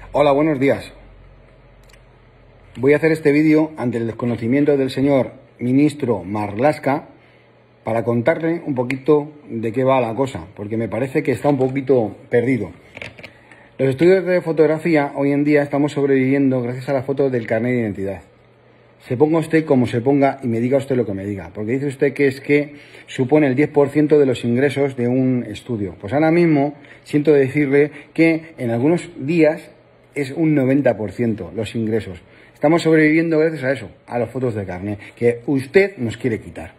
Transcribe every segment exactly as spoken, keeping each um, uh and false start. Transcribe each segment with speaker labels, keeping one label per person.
Speaker 1: Hola, buenos días. Voy a hacer este vídeo ante el desconocimiento del señor ministro Marlaska para contarle un poquito de qué va la cosa, porque me parece que está un poquito perdido. Los estudios de fotografía hoy en día estamos sobreviviendo gracias a la foto del carnet de identidad. Se ponga usted como se ponga y me diga usted lo que me diga, porque dice usted que es que supone el diez por ciento de los ingresos de un estudio. Pues ahora mismo siento decirle que en algunos días es un noventa por ciento los ingresos. Estamos sobreviviendo gracias a eso, a las fotos de carnet, que usted nos quiere quitar.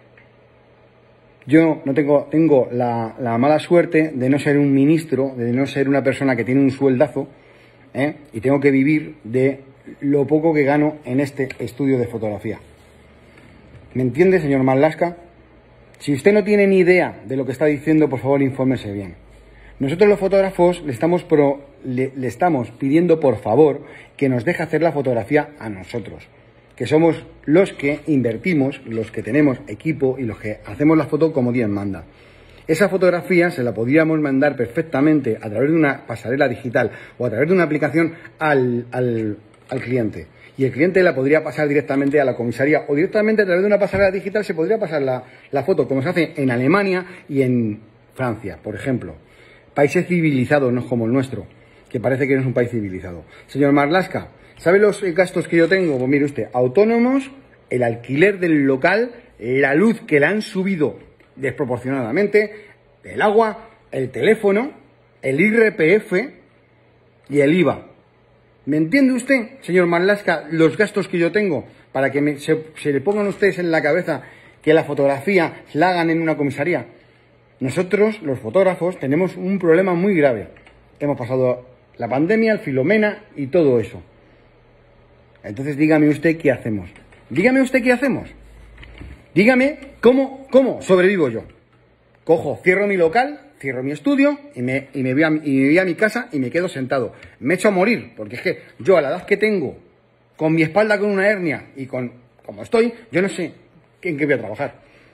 Speaker 1: Yo no tengo, tengo la, la mala suerte de no ser un ministro, de no ser una persona que tiene un sueldazo, ¿eh? y tengo que vivir de lo poco que gano en este estudio de fotografía. ¿Me entiende, señor Marlaska? Si usted no tiene ni idea de lo que está diciendo, por favor, infórmese bien. Nosotros los fotógrafos le estamos, pro, le, le estamos pidiendo, por favor, que nos deje hacer la fotografía a nosotros, que somos los que invertimos, los que tenemos equipo y los que hacemos la foto como Dios manda. Esa fotografía se la podríamos mandar perfectamente a través de una pasarela digital o a través de una aplicación al, al, al cliente. Y el cliente la podría pasar directamente a la comisaría o directamente a través de una pasarela digital se podría pasar la, la foto, como se hace en Alemania y en Francia, por ejemplo. Países civilizados, no como el nuestro, que parece que no es un país civilizado. Señor Marlaska, ¿sabe los gastos que yo tengo? Pues mire usted, autónomos, el alquiler del local, la luz que le han subido desproporcionadamente, el agua, el teléfono, el I R P F y el I V A. ¿Me entiende usted, señor Marlaska, los gastos que yo tengo para que me, se, se le pongan ustedes en la cabeza que la fotografía la hagan en una comisaría? Nosotros, los fotógrafos, tenemos un problema muy grave. Hemos pasado la pandemia, el Filomena y todo eso. Entonces dígame usted qué hacemos. Dígame usted qué hacemos. Dígame cómo, cómo sobrevivo yo. Cojo, cierro mi local, cierro mi estudio y me, y me voy a, y me voy a mi casa y me quedo sentado. Me echo a morir, porque es que yo a la edad que tengo, con mi espalda con una hernia y con como estoy, yo no sé en qué voy a trabajar.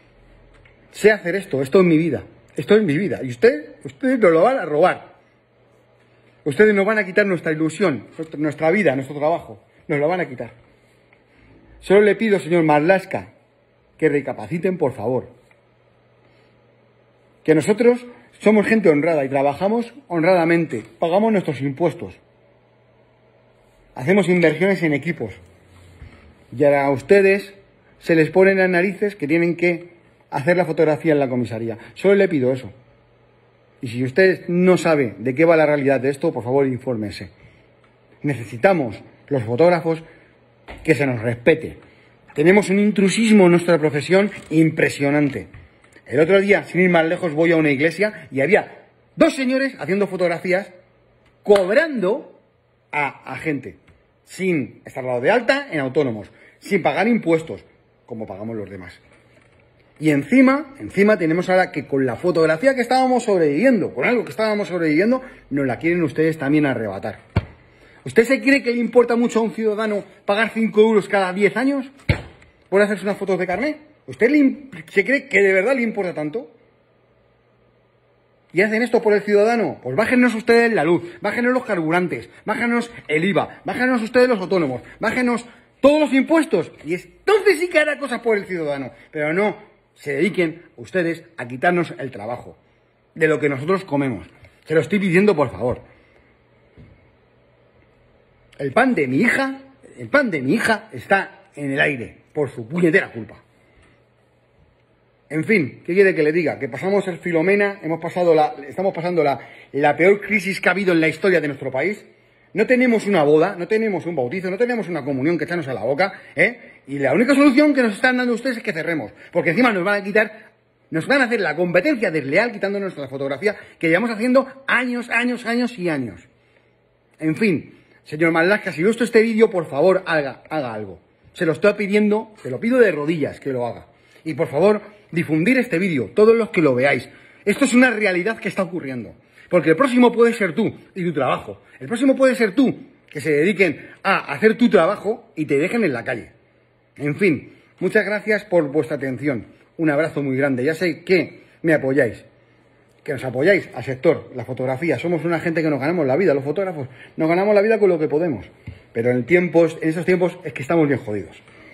Speaker 1: Sé hacer esto, esto es mi vida. Esto es mi vida. Y usted, ustedes nos lo van a robar. Ustedes nos van a quitar nuestra ilusión, nuestra vida, nuestro trabajo. Nos lo van a quitar. Solo le pido, señor Marlaska, que recapaciten, por favor. Que nosotros somos gente honrada y trabajamos honradamente. Pagamos nuestros impuestos. Hacemos inversiones en equipos. Y ahora a ustedes se les ponen las narices que tienen que hacer la fotografía en la comisaría. Solo le pido eso. Y si usted no sabe de qué va la realidad de esto, por favor, infórmese. Necesitamos, los fotógrafos, que se nos respete. Tenemos un intrusismo en nuestra profesión impresionante. El otro día, sin ir más lejos, voy a una iglesia y había dos señores haciendo fotografías cobrando a, a gente, sin estar dado de alta en autónomos, sin pagar impuestos, como pagamos los demás. Y encima, encima tenemos ahora que con la fotografía que estábamos sobreviviendo, con algo que estábamos sobreviviendo, nos la quieren ustedes también arrebatar. ¿Usted se cree que le importa mucho a un ciudadano pagar cinco euros cada diez años por hacerse unas fotos de carnet? ¿Usted le, se cree que de verdad le importa tanto? ¿Y hacen esto por el ciudadano? Pues bájenos ustedes la luz, bájenos los carburantes, bájenos el I V A, bájenos ustedes los autónomos, bájenos todos los impuestos. Y entonces sí que hará cosas por el ciudadano, pero no se dediquen ustedes a quitarnos el trabajo de lo que nosotros comemos. Se lo estoy pidiendo, por favor. El pan de mi hija, el pan de mi hija está en el aire por su puñetera culpa. En fin, ¿qué quiere que le diga? Que pasamos el Filomena, hemos pasado la, estamos pasando la, la peor crisis que ha habido en la historia de nuestro país. No tenemos una boda, no tenemos un bautizo, no tenemos una comunión que echarnos a la boca, ¿eh? Y la única solución que nos están dando ustedes es que cerremos, porque encima nos van a quitar, nos van a hacer la competencia desleal quitándonos nuestra fotografía que llevamos haciendo años, años, años y años. En fin, señor Marlaska, si visto este vídeo, por favor, haga, haga algo. Se lo estoy pidiendo, se lo pido de rodillas que lo haga. Y por favor, difundir este vídeo, todos los que lo veáis. Esto es una realidad que está ocurriendo. Porque el próximo puede ser tú y tu trabajo. El próximo puede ser tú, que se dediquen a hacer tu trabajo y te dejen en la calle. En fin, muchas gracias por vuestra atención. Un abrazo muy grande. Ya sé que me apoyáis. que nos apoyáis al sector, la fotografía. Somos una gente que nos ganamos la vida, los fotógrafos, nos ganamos la vida con lo que podemos. Pero en tiempos, en estos tiempos es que estamos bien jodidos.